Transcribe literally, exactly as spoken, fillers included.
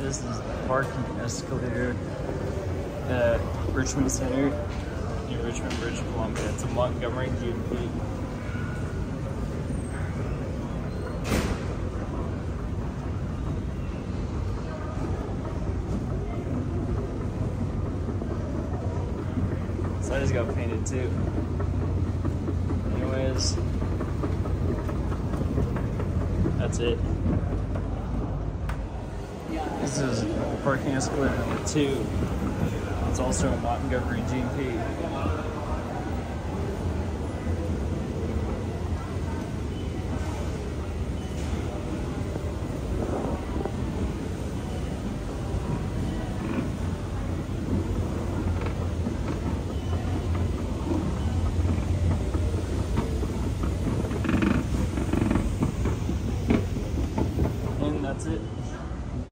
This is the parking escalator at Richmond Center in Richmond, British Columbia. It's a Montgomery G M P. So I just got painted too. Anyways, that's it. This is parking escalator number two. It's also a Montgomery G M P.